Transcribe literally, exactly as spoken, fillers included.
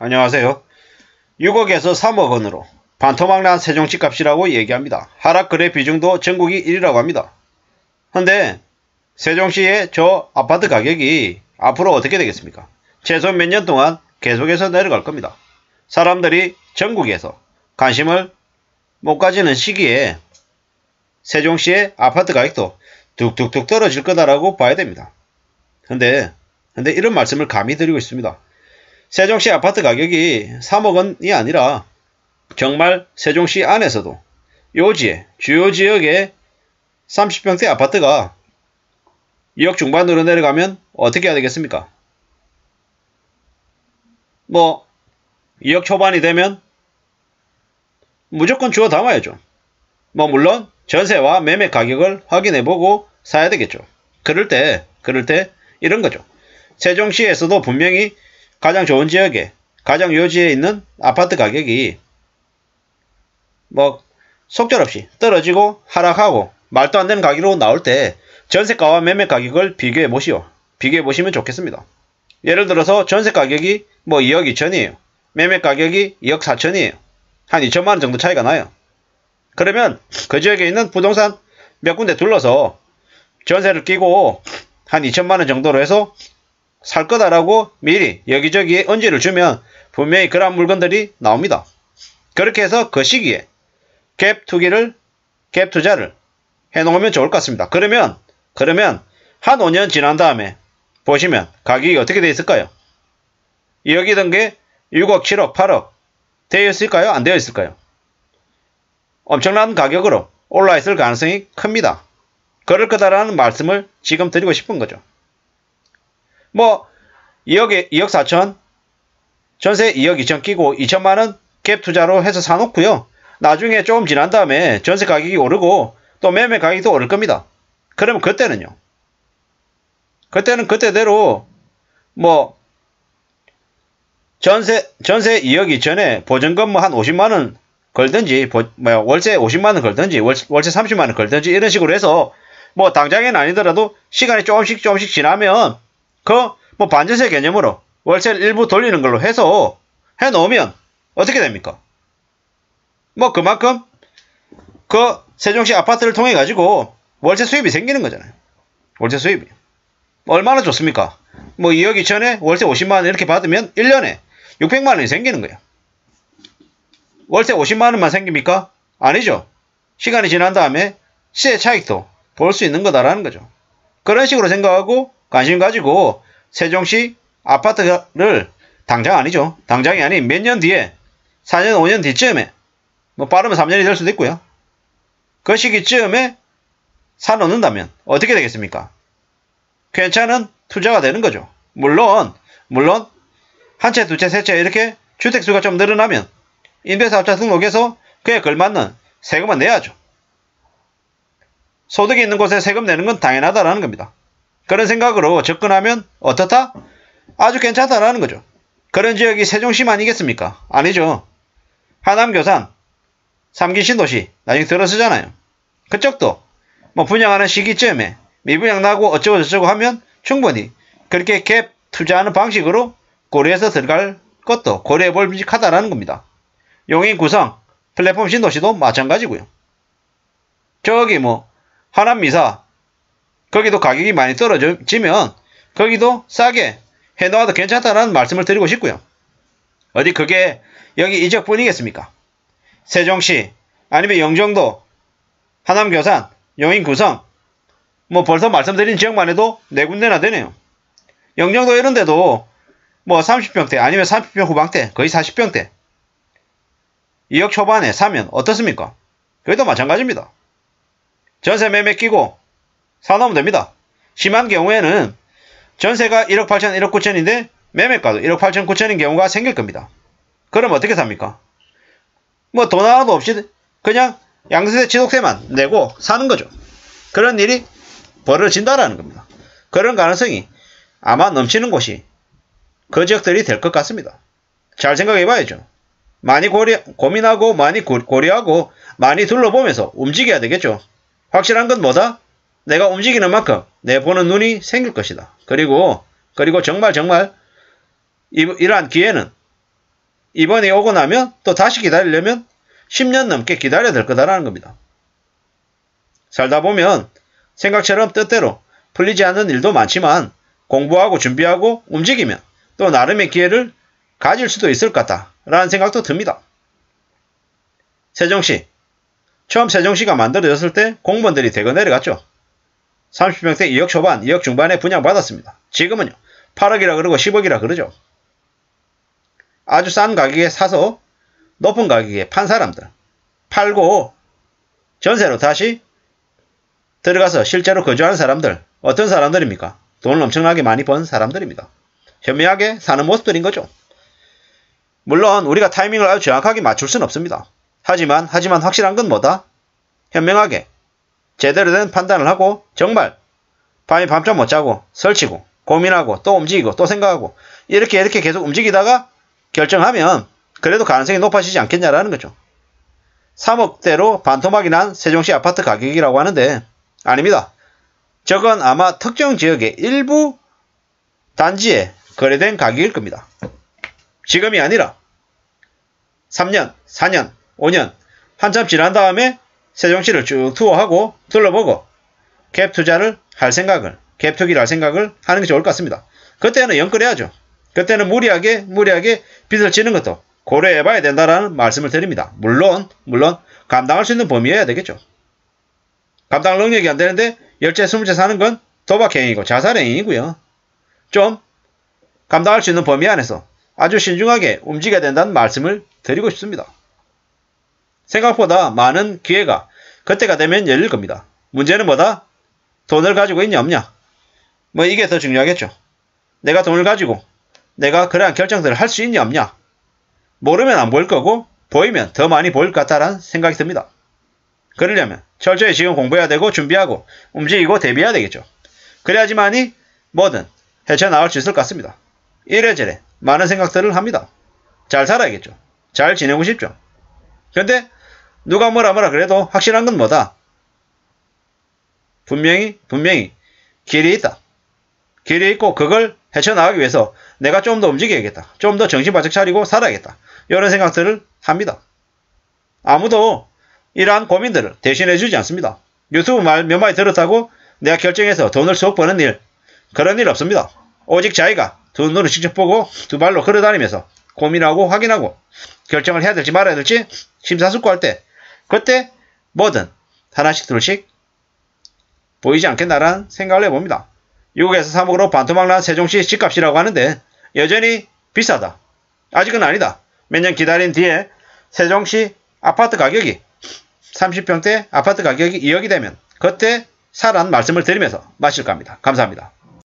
안녕하세요. 육억에서 삼억 원으로 반토막난 세종시 값이라고 얘기합니다. 하락 거래 비중도 전국이 일 위라고 합니다. 근데 세종시의 저 아파트 가격이 앞으로 어떻게 되겠습니까? 최소 몇 년 동안 계속해서 내려갈 겁니다. 사람들이 전국에서 관심을 못 가지는 시기에 세종시의 아파트 가격도 뚝뚝뚝 떨어질 거다라고 봐야 됩니다. 근데 근데 이런 말씀을 감히 드리고 있습니다. 세종시 아파트 가격이 삼억 원이 아니라 정말 세종시 안에서도 요지에 주요 지역의 삼십 평대 아파트가 이억 중반으로 내려가면 어떻게 해야 되겠습니까? 뭐 이억 초반이 되면 무조건 주워 담아야죠. 뭐 물론 전세와 매매 가격을 확인해보고 사야 되겠죠. 그럴 때 그럴 때 이런 거죠. 세종시에서도 분명히 가장 좋은 지역에 가장 요지에 있는 아파트 가격이 뭐 속절없이 떨어지고 하락하고 말도 안 되는 가격으로 나올 때 전세가와 매매 가격을 비교해 보시오. 비교해 보시면 좋겠습니다. 예를 들어서 전세 가격이 뭐 이억 이천이에요. 매매 가격이 이억 사천이에요. 한 이천만 원 정도 차이가 나요. 그러면 그 지역에 있는 부동산 몇 군데 둘러서 전세를 끼고 한 이천만 원 정도로 해서 살 거다라고 미리 여기저기에 언지를 주면 분명히 그런 물건들이 나옵니다. 그렇게 해서 그 시기에 갭 투기를, 갭 투자를 해놓으면 좋을 것 같습니다. 그러면, 그러면 한 오 년 지난 다음에 보시면 가격이 어떻게 되어 있을까요? 이억이던 게 육억, 칠억, 팔억 되어 있을까요? 안 되어 있을까요? 엄청난 가격으로 올라 있을 가능성이 큽니다. 그럴 거다라는 말씀을 지금 드리고 싶은 거죠. 뭐 이억에 이억 사천 전세 이억 이천 끼고 이천만 원 갭 투자로 해서 사놓고요. 나중에 조금 지난 다음에 전세 가격이 오르고 또 매매 가격도 오를 겁니다. 그러면 그때는요. 그때는 그때대로 뭐 전세 전세 이억 이천에 보증금 뭐 한 오십만 원 걸든지 보, 뭐 월세 오십만 원 걸든지 월, 월세 삼십만 원 걸든지 이런 식으로 해서 뭐 당장에는 아니더라도 시간이 조금씩 조금씩 지나면 그 뭐 반전세 개념으로 월세를 일부 돌리는 걸로 해서 해놓으면 어떻게 됩니까? 뭐 그만큼 그 세종시 아파트를 통해 가지고 월세 수입이 생기는 거잖아요. 월세 수입이 얼마나 좋습니까? 뭐 이억 이천에 월세 오십만 원 이렇게 받으면 일 년에 육백만 원이 생기는 거예요. 월세 오십만 원만 생깁니까? 아니죠. 시간이 지난 다음에 시세 차익도 볼 수 있는 거다라는 거죠. 그런 식으로 생각하고 관심 가지고 세종시 아파트를 당장 아니죠. 당장이 아닌 몇 년 뒤에 사 년 오 년 뒤쯤에 뭐 빠르면 삼 년이 될 수도 있고요. 그 시기쯤에 사놓는다면 어떻게 되겠습니까? 괜찮은 투자가 되는 거죠. 물론 물론 한 채, 두 채, 세 채 이렇게 주택수가 좀 늘어나면 임대사업자 등록해서 그에 걸맞는 세금은 내야죠. 소득이 있는 곳에 세금 내는 건 당연하다라는 겁니다. 그런 생각으로 접근하면 어떻다? 아주 괜찮다라는 거죠. 그런 지역이 세종시만이겠습니까? 아니죠. 하남 교산, 삼 기 신도시 나중에 들어서잖아요. 그쪽도 뭐 분양하는 시기쯤에 미분양 나고 어쩌고 저쩌고 하면 충분히 그렇게 갭 투자하는 방식으로 고려해서 들어갈 것도 고려해볼 만하다라는 겁니다. 용인 구성, 플랫폼 신도시도 마찬가지고요. 저기 뭐 하남 미사 거기도 가격이 많이 떨어지면 거기도 싸게 해놓아도 괜찮다는 말씀을 드리고 싶고요. 어디 그게 여기 이 지역뿐이겠습니까? 세종시 아니면 영종도, 하남 교산, 용인 구성 뭐 벌써 말씀드린 지역만 해도 네 군데나 되네요. 영종도 이런 데도 뭐 삼십 평대 아니면 삼십 평 후반대 거의 사십 평대 이억 초반에 사면 어떻습니까? 여기도 마찬가지입니다. 전세 매매 끼고 사놓으면 됩니다. 심한 경우에는 전세가 일억 팔천, 일억 구천인데 매매가도 일억 팔천, 구천인 경우가 생길 겁니다. 그럼 어떻게 삽니까? 뭐 돈 하나도 없이 그냥 양도세, 취득세만 내고 사는 거죠. 그런 일이 벌어진다라는 겁니다. 그런 가능성이 아마 넘치는 곳이 그 지역들이 될 것 같습니다. 잘 생각해 봐야죠. 많이 고려, 고민하고 많이 고려하고 많이 둘러보면서 움직여야 되겠죠. 확실한 건 뭐다? 내가 움직이는 만큼 내 보는 눈이 생길 것이다. 그리고 그리고 정말 정말 이, 이러한 기회는 이번에 오고 나면 또 다시 기다리려면 십 년 넘게 기다려야 될 거다라는 겁니다. 살다 보면 생각처럼 뜻대로 풀리지 않는 일도 많지만 공부하고 준비하고 움직이면 또 나름의 기회를 가질 수도 있을 것 같다라는 생각도 듭니다. 세종시. 처음 세종시가 만들어졌을 때 공무원들이 대거 내려갔죠. 삼십 평대 이억 초반, 이억 중반에 분양받았습니다. 지금은요. 팔억이라 그러고 십억이라 그러죠. 아주 싼 가격에 사서 높은 가격에 판 사람들. 팔고 전세로 다시 들어가서 실제로 거주하는 사람들. 어떤 사람들입니까? 돈을 엄청나게 많이 번 사람들입니다. 현명하게 사는 모습들인 거죠. 물론 우리가 타이밍을 아주 정확하게 맞출 수는 없습니다. 하지만 하지만 확실한 건 뭐다? 현명하게 제대로 된 판단을 하고 정말 밤에 밤잠 못 자고 설치고 고민하고 또 움직이고 또 생각하고 이렇게 이렇게 계속 움직이다가 결정하면 그래도 가능성이 높아지지 않겠냐라는 거죠. 삼억대로 반토막이 난 세종시 아파트 가격이라고 하는데 아닙니다. 저건 아마 특정 지역의 일부 단지에 거래된 가격일 겁니다. 지금이 아니라 삼 년, 사 년, 오 년 한참 지난 다음에 세종시를 쭉 투어하고 둘러보고 갭 투자를 할 생각을, 갭 투기를 할 생각을 하는 게 좋을 것 같습니다. 그때는 영끌해야죠. 그때는 무리하게 무리하게 빚을 지는 것도 고려해봐야 된다라는 말씀을 드립니다. 물론 물론 감당할 수 있는 범위여야 되겠죠. 감당 능력이 안 되는데 열째 스물째 사는 건 도박행위고 자살행위이고요. 좀 감당할 수 있는 범위 안에서 아주 신중하게 움직여야 된다는 말씀을 드리고 싶습니다. 생각보다 많은 기회가 그때가 되면 열릴 겁니다. 문제는 뭐다? 돈을 가지고 있냐 없냐? 뭐 이게 더 중요하겠죠. 내가 돈을 가지고 내가 그러한 결정들을 할 수 있냐 없냐? 모르면 안 보일 거고 보이면 더 많이 보일 것 같다라는 생각이 듭니다. 그러려면 철저히 지금 공부해야 되고 준비하고 움직이고 대비해야 되겠죠. 그래야지만이 뭐든 헤쳐나올 수 있을 것 같습니다. 이래저래 많은 생각들을 합니다. 잘 살아야겠죠. 잘 지내고 싶죠. 근데 누가 뭐라 뭐라 그래도 확실한 건 뭐다? 분명히 분명히 길이 있다. 길이 있고 그걸 헤쳐나가기 위해서 내가 좀 더 움직여야겠다. 좀 더 정신 바짝 차리고 살아야겠다. 이런 생각들을 합니다. 아무도 이러한 고민들을 대신해 주지 않습니다. 유튜브 말 몇 마디 들었다고 내가 결정해서 돈을 쏙 버는 일, 그런 일 없습니다. 오직 자기가 두 눈으로 직접 보고 두 발로 걸어다니면서 고민하고 확인하고 결정을 해야 될지 말아야 될지 심사숙고할 때 그때 뭐든 하나씩 둘씩 보이지 않겠나라는 생각을 해봅니다. 육억에서 삼억으로 반토막 난 세종시 집값이라고 하는데 여전히 비싸다. 아직은 아니다. 몇 년 기다린 뒤에 세종시 아파트 가격이 삼십 평대 아파트 가격이 이억이 되면 그때 사란 말씀을 드리면서 마칠까 합니다. 감사합니다.